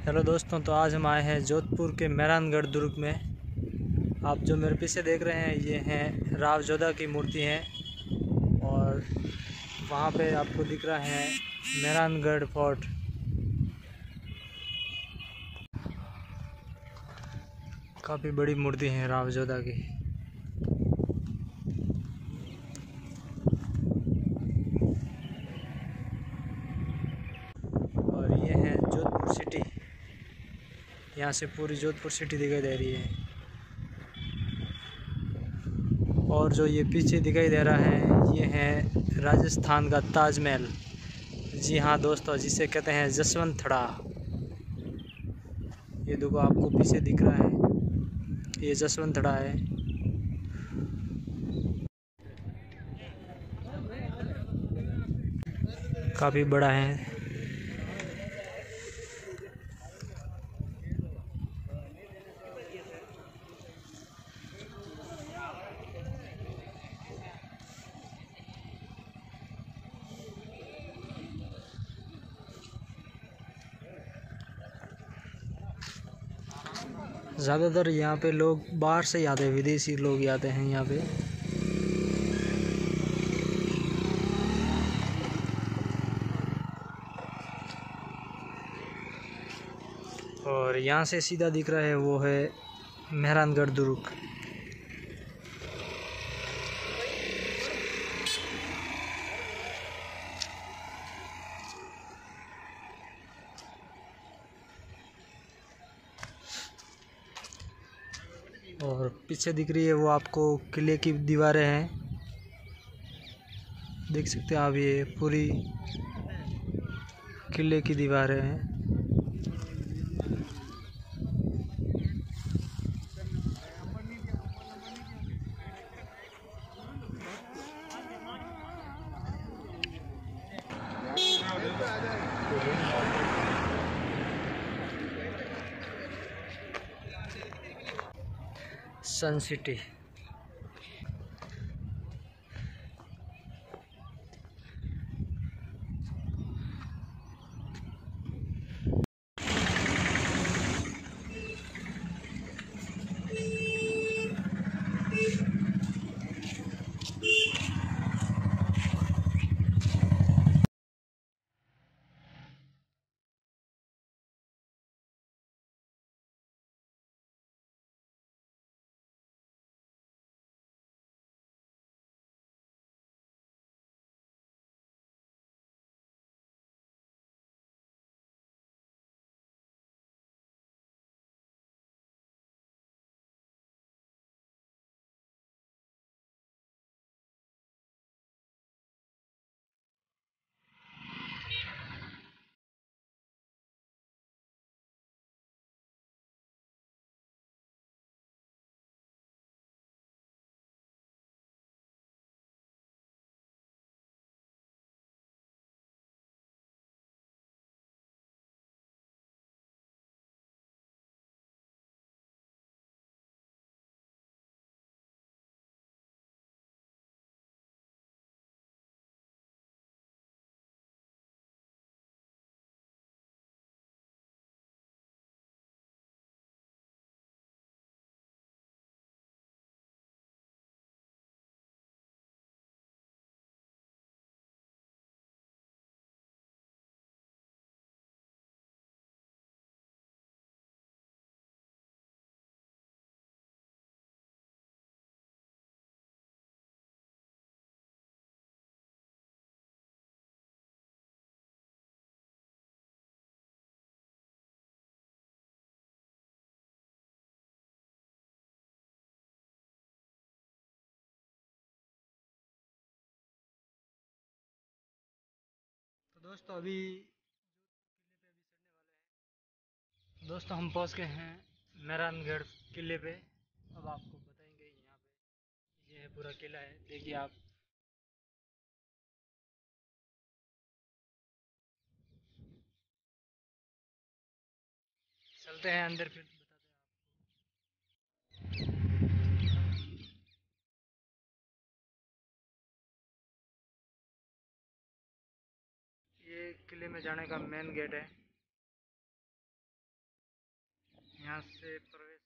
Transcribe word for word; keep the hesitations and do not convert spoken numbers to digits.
Hello दोस्तों, तो आज हम आए हैं जोधपुर के मेहरानगढ़ दुर्ग में। आप जो मेरे पीछे देख रहे हैं ये हैं राव जोधा की मूर्ति हैं और वहाँ पे आपको दिख रहा है मेहरानगढ़ फोर्ट। काफ़ी बड़ी मूर्ति है राव जोधा की। और ये है जोधपुर सिटी, यहाँ से पूरी जोधपुर सिटी दिखाई दे रही है। और जो ये पीछे दिखाई दे रहा है ये है राजस्थान का ताजमहल। जी हाँ दोस्तों, जिसे कहते हैं जसवंतड़ा। ये देखो आपको पीछे दिख रहा है, ये जसवंतड़ा है। काफ़ी बड़ा है। ज़्यादातर यहाँ पे लोग बाहर से ही आते हैं, विदेशी लोग ही आते हैं यहाँ पे। और यहाँ से सीधा दिख रहा है वो है मेहरानगढ़ दुर्ग। और पीछे दिख रही है वो आपको किले की दीवारें हैं, देख सकते हैं आप, ये पूरी किले की दीवारें हैं। Sun city. तो दोस्तों अभी दोस्तों हम पहुंच गए हैं मेहरानगढ़ किले पे। अब आपको बताएंगे यहाँ पे, ये है पूरा किला है, देखिए आप। चलते हैं अंदर, फिर बताते हैं। ये किले में जाने का मेन गेट है। यहाँ से प्रवेश